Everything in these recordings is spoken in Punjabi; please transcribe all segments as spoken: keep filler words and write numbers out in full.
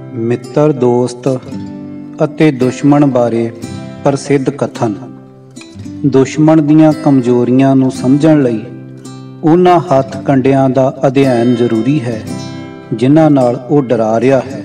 ਮਿੱਤਰ ਦੋਸਤ ਅਤੇ ਦੁਸ਼ਮਣ ਬਾਰੇ ਪ੍ਰਸਿੱਧ ਕਥਨ। ਦੁਸ਼ਮਣ ਦੀਆਂ ਕਮਜ਼ੋਰੀਆਂ ਨੂੰ ਸਮਝਣ ਲਈ ਉਹਨਾਂ ਹੱਥ ਕੰਡਿਆਂ ਦਾ ਅਧਿਐਨ ਜ਼ਰੂਰੀ ਹੈ ਜਿਨ੍ਹਾਂ ਨਾਲ ਉਹ ਡਰਾ ਰਿਹਾ ਹੈ।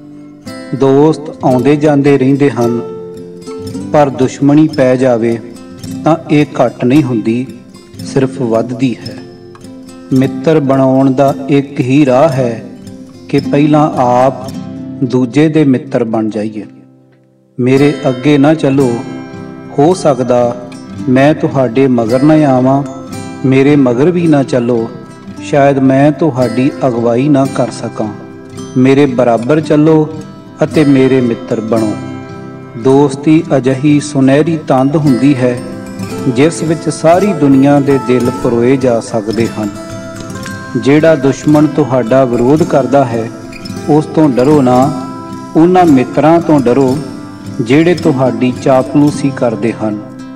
ਦੋਸਤ ਆਉਂਦੇ ਜਾਂਦੇ ਰਹਿੰਦੇ ਹਨ, ਪਰ ਦੁਸ਼ਮਣੀ ਪੈ ਜਾਵੇ ਤਾਂ ਇਹ ਘੱਟ ਨਹੀਂ ਹੁੰਦੀ, ਸਿਰਫ ਵੱਧਦੀ ਹੈ। ਮਿੱਤਰ ਬਣਾਉਣ ਦਾ ਇੱਕ ਹੀ ਰਾਹ ਹੈ ਕਿ ਪਹਿਲਾਂ ਆਪ ਦੂਜੇ ਦੇ ਮਿੱਤਰ ਬਣ ਜਾਈਏ। ਮੇਰੇ ਅੱਗੇ ਨਾ ਚੱਲੋ, ਹੋ ਸਕਦਾ ਮੈਂ ਤੁਹਾਡੇ ਮਗਰ ਨਾ ਆਵਾਂ, ਮੇਰੇ ਮਗਰ ਵੀ ਨਾ ਚੱਲੋ, ਸ਼ਾਇਦ ਮੈਂ ਤੁਹਾਡੀ ਅਗਵਾਈ ਨਾ ਕਰ ਸਕਾਂ। ਮੇਰੇ ਬਰਾਬਰ ਚੱਲੋ ਅਤੇ ਮੇਰੇ ਮਿੱਤਰ ਬਣੋ। ਦੋਸਤੀ ਅਜਿਹੀ ਸੁਨਹਿਰੀ ਤੰਦ ਹੁੰਦੀ ਹੈ ਜਿਸ ਵਿੱਚ ਸਾਰੀ ਦੁਨੀਆ ਦੇ ਦਿਲ ਪਰੋਏ ਜਾ ਸਕਦੇ ਹਨ। ਜਿਹੜਾ ਦੁਸ਼ਮਣ ਤੁਹਾਡਾ ਵਿਰੋਧ ਕਰਦਾ ਹੈ ਉਸ ਤੋਂ ਡਰੋ ਨਾ, ਉਹਨਾਂ ਮਿੱਤਰਾਂ ਤੋਂ ਡਰੋ ਜਿਹੜੇ ਤੁਹਾਡੀ ਚਾਪਲੂਸੀ ਕਰਦੇ ਹਨ।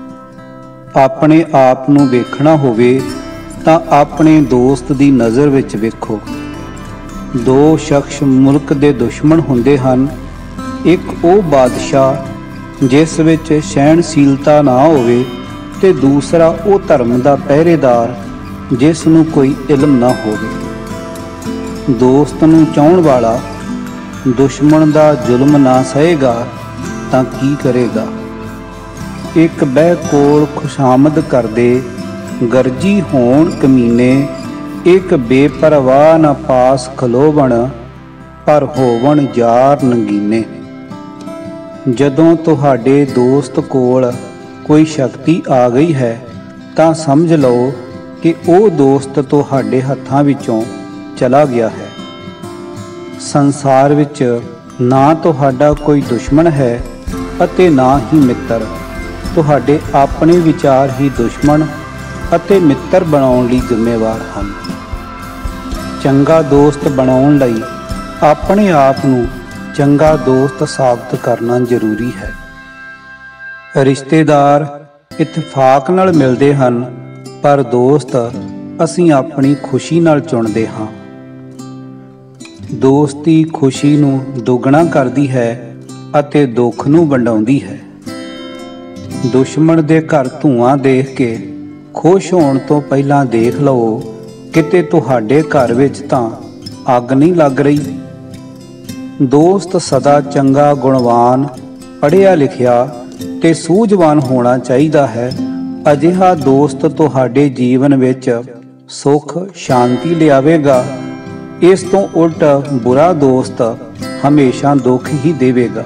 ਆਪਣੇ ਆਪ ਨੂੰ ਵੇਖਣਾ ਹੋਵੇ ਤਾਂ ਆਪਣੇ ਦੋਸਤ ਦੀ ਨਜ਼ਰ ਵਿੱਚ ਵੇਖੋ। ਦੋ ਸ਼ਖਸ ਮੁਲਕ ਦੇ ਦੁਸ਼ਮਣ ਹੁੰਦੇ ਹਨ, ਇੱਕ ਉਹ ਬਾਦਸ਼ਾਹ ਜਿਸ ਵਿੱਚ ਸਹਿਣਸ਼ੀਲਤਾ ਨਾ ਹੋਵੇ ਤੇ ਦੂਸਰਾ ਉਹ ਧਰਮ ਦਾ ਪਹਿਰੇਦਾਰ ਜਿਸ ਨੂੰ ਕੋਈ ਇਲਮ ਨਾ ਹੋਵੇ। ਦੋਸਤ ਨੂੰ ਚਾਹੁਣ ਵਾਲਾ ਦੁਸ਼ਮਣ ਦਾ ਜ਼ੁਲਮ ਨਾ ਸਹੇਗਾ ਤਾਂ ਕੀ ਕਰੇਗਾ। ਇੱਕ ਬਹਿ ਕੋਲ ਖੁਸ਼ਾਮਦ ਕਰਦੇ ਗਰਜੀ ਹੋਣ ਕਮੀਨੇ, ਇੱਕ ਬੇਪਰਵਾਹ ਨਾ ਪਾਸ ਖਲੋਵਣ ਪਰ ਹੋਵਣ ਯਾਰ ਨਗੀਨੇ। ਜਦੋਂ ਤੁਹਾਡੇ ਦੋਸਤ ਕੋਲ ਕੋਈ ਸ਼ਕਤੀ ਆ ਗਈ ਹੈ ਤਾਂ ਸਮਝ ਲਓ ਕਿ ਉਹ ਦੋਸਤ ਤੁਹਾਡੇ ਹੱਥਾਂ ਵਿੱਚੋਂ ਚਲਾ ਗਿਆ ਹੈ। ਸੰਸਾਰ ਵਿੱਚ ਨਾ ਤੁਹਾਡਾ ਕੋਈ ਦੁਸ਼ਮਣ ਹੈ ਅਤੇ ਨਾ ਹੀ ਮਿੱਤਰ। ਤੁਹਾਡੇ ਆਪਣੇ ਵਿਚਾਰ ਹੀ ਦੁਸ਼ਮਣ ਅਤੇ ਮਿੱਤਰ ਬਣਾਉਣ ਲਈ ਜ਼ਿੰਮੇਵਾਰ ਹਨ। ਚੰਗਾ ਦੋਸਤ ਬਣਾਉਣ ਲਈ ਆਪਣੇ ਆਪ ਨੂੰ ਚੰਗਾ ਦੋਸਤ ਸਾਬਤ ਕਰਨਾ ਜ਼ਰੂਰੀ ਹੈ। ਰਿਸ਼ਤੇਦਾਰ ਇਤਫਾਕ ਨਾਲ ਮਿਲਦੇ ਹਨ, ਪਰ ਦੋਸਤ ਅਸੀਂ ਆਪਣੀ ਖੁਸ਼ੀ ਨਾਲ ਚੁਣਦੇ ਹਾਂ। ਦੋਸਤੀ ਖੁਸ਼ੀ ਨੂੰ ਦੁੱਗਣਾ ਕਰਦੀ ਹੈ ਅਤੇ ਦੁੱਖ ਨੂੰ ਵੰਡਾਉਂਦੀ ਹੈ। ਦੁਸ਼ਮਣ ਦੇ ਘਰ ਧੂਆਂ ਦੇਖ ਕੇ ਖੁਸ਼ ਹੋਣ ਤੋਂ ਪਹਿਲਾਂ ਦੇਖ ਲਓ ਕਿਤੇ ਤੁਹਾਡੇ ਘਰ ਵਿੱਚ ਤਾਂ ਅੱਗ ਨਹੀਂ ਲੱਗ ਰਹੀ। ਦੋਸਤ ਸਦਾ ਚੰਗਾ, ਗੁਣਵਾਨ, ਪੜ੍ਹਿਆ ਲਿਖਿਆ ਤੇ ਸੂਝਵਾਨ ਹੋਣਾ ਚਾਹੀਦਾ ਹੈ। ਅਜਿਹਾ ਦੋਸਤ ਤੁਹਾਡੇ ਜੀਵਨ ਵਿੱਚ ਸੁੱਖ ਸ਼ਾਂਤੀ ਲਿਆਵੇਗਾ। ਇਸ ਤੋਂ ਉਲਟ ਬੁਰਾ ਦੋਸਤ ਹਮੇਸ਼ਾ ਦੁੱਖ ਹੀ ਦੇਵੇਗਾ।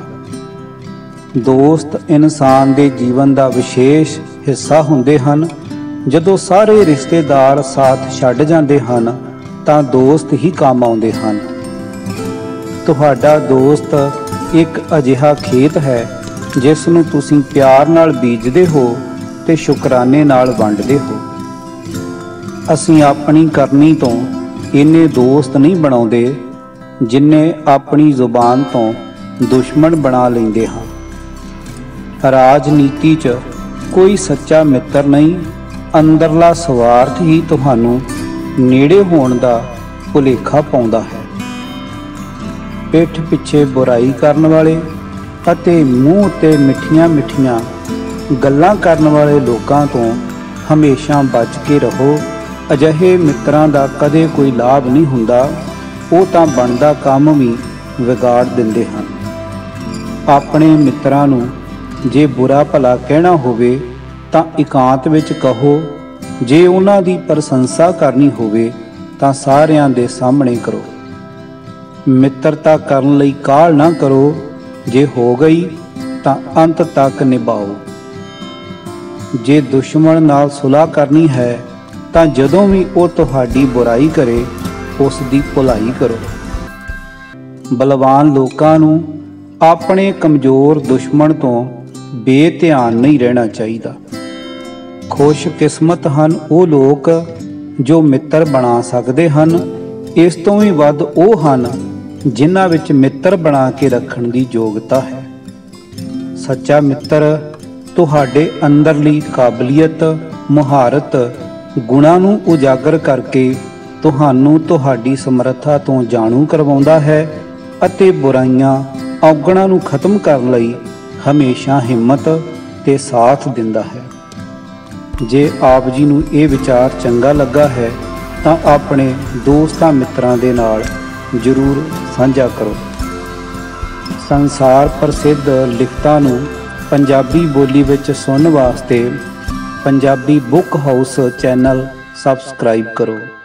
ਦੋਸਤ ਇਨਸਾਨ ਦੇ ਜੀਵਨ ਦਾ ਵਿਸ਼ੇਸ਼ ਹਿੱਸਾ ਹੁੰਦੇ ਹਨ। ਜਦੋਂ ਸਾਰੇ ਰਿਸ਼ਤੇਦਾਰ ਸਾਥ ਛੱਡ ਜਾਂਦੇ ਹਨ ਤਾਂ ਦੋਸਤ ਹੀ ਕੰਮ ਆਉਂਦੇ ਹਨ। ਤੁਹਾਡਾ ਦੋਸਤ ਇੱਕ ਅਜਿਹਾ ਖੇਤ ਹੈ ਜਿਸ ਨੂੰ ਤੁਸੀਂ ਪਿਆਰ ਨਾਲ ਬੀਜਦੇ ਹੋ ਤੇ ਸ਼ੁਕਰਾਨੇ ਨਾਲ ਵੰਡਦੇ ਹੋ। ਅਸੀਂ ਆਪਣੀ ਕਰਨੀ ਤੋਂ ਇੰਨੇ ਦੋਸਤ ਨਹੀਂ ਬਣਾਉਂਦੇ ਜਿੰਨੇ ਆਪਣੀ ਜ਼ੁਬਾਨ ਤੋਂ ਦੁਸ਼ਮਣ ਬਣਾ ਲੈਂਦੇ ਹਾਂ। ਰਾਜਨੀਤੀ 'ਚ ਕੋਈ ਸੱਚਾ ਮਿੱਤਰ ਨਹੀਂ, ਅੰਦਰਲਾ ਸਵਾਰਥ ਹੀ ਤੁਹਾਨੂੰ ਨੇੜੇ ਹੋਣ ਦਾ ਭੁਲੇਖਾ ਪਾਉਂਦਾ ਹੈ। ਪਿੱਠ ਪਿੱਛੇ ਬੁਰਾਈ ਕਰਨ ਵਾਲੇ ਅਤੇ ਮੂੰਹ ਉੱਤੇ ਮਿੱਠੀਆਂ ਮਿੱਠੀਆਂ ਗੱਲਾਂ ਕਰਨ ਵਾਲੇ ਲੋਕਾਂ ਤੋਂ ਹਮੇਸ਼ਾ ਬਚ ਕੇ ਰਹੋ। ਅਜਿਹੇ ਮਿੱਤਰਾਂ ਦਾ ਕਦੇ ਕੋਈ ਲਾਭ ਨਹੀਂ ਹੁੰਦਾ, ਉਹ ਤਾਂ ਬਣਦਾ ਕੰਮ ਵੀ ਵਿਗਾੜ ਦਿੰਦੇ ਹਨ। ਆਪਣੇ ਮਿੱਤਰਾਂ ਨੂੰ ਜੇ ਬੁਰਾ ਭਲਾ ਕਹਿਣਾ ਹੋਵੇ ਤਾਂ ਇਕਾਂਤ ਵਿੱਚ ਕਹੋ, ਜੇ ਉਹਨਾਂ ਦੀ ਪ੍ਰਸ਼ੰਸਾ ਕਰਨੀ ਹੋਵੇ ਤਾਂ ਸਾਰਿਆਂ ਦੇ ਸਾਹਮਣੇ ਕਰੋ। ਮਿੱਤਰਤਾ ਕਰਨ ਲਈ ਕਾਹਲ ਨਾ ਕਰੋ, ਜੇ ਹੋ ਗਈ ਤਾਂ ਅੰਤ ਤੱਕ ਨਿਭਾਓ। ਜੇ ਦੁਸ਼ਮਣ ਨਾਲ ਸੁਲ੍ਹਾ ਕਰਨੀ ਹੈ ਤਾਂ ਜਦੋਂ ਵੀ ਉਹ ਤੁਹਾਡੀ ਬੁਰਾਈ ਕਰੇ ਉਸ ਦੀ ਭਲਾਈ ਕਰੋ। ਬਲਵਾਨ ਲੋਕਾਂ ਨੂੰ ਆਪਣੇ ਕਮਜ਼ੋਰ ਦੁਸ਼ਮਣ ਤੋਂ ਬੇਧਿਆਨ ਨਹੀਂ ਰਹਿਣਾ ਚਾਹੀਦਾ। ਖੁਸ਼ਕਿਸਮਤ ਹਨ ਉਹ ਲੋਕ ਜੋ ਮਿੱਤਰ ਬਣਾ ਸਕਦੇ ਹਨ। ਇਸ ਤੋਂ ਵੀ ਵੱਧ ਉਹ ਹਨ ਜਿਨ੍ਹਾਂ ਵਿੱਚ ਮਿੱਤਰ ਬਣਾ ਕੇ ਰੱਖਣ ਦੀ ਯੋਗਤਾ ਹੈ। ਸੱਚਾ ਮਿੱਤਰ ਤੁਹਾਡੇ ਅੰਦਰਲੀ ਕਾਬਲੀਅਤ, ਮੁਹਾਰਤ, ਗੁਣਾਂ ਨੂੰ ਉਜਾਗਰ ਕਰਕੇ ਤੁਹਾਨੂੰ ਤੁਹਾਡੀ ਸਮਰੱਥਾ ਤੋਂ ਜਾਣੂ ਕਰਵਾਉਂਦਾ ਹੈ ਅਤੇ ਬੁਰਾਈਆਂ ਔਗਣਾਂ ਨੂੰ ਖਤਮ ਕਰਨ ਲਈ ਹਮੇਸ਼ਾ ਹਿੰਮਤ ਤੇ ਸਾਥ ਦਿੰਦਾ ਹੈ। ਜੇ ਆਪ ਜੀ ਨੂੰ ਇਹ ਵਿਚਾਰ ਚੰਗਾ ਲੱਗਾ ਹੈ ਤਾਂ ਆਪਣੇ ਦੋਸਤਾਂ ਮਿੱਤਰਾਂ ਦੇ ਨਾਲ ਜ਼ਰੂਰ ਸਾਂਝਾ ਕਰੋ। ਸੰਸਾਰ ਪ੍ਰਸਿੱਧ ਲਿਖਤਾਂ ਨੂੰ ਪੰਜਾਬੀ ਬੋਲੀ ਵਿੱਚ ਸੁਣਨ ਵਾਸਤੇ Punjabi book house channel subscribe ਕਰੋ।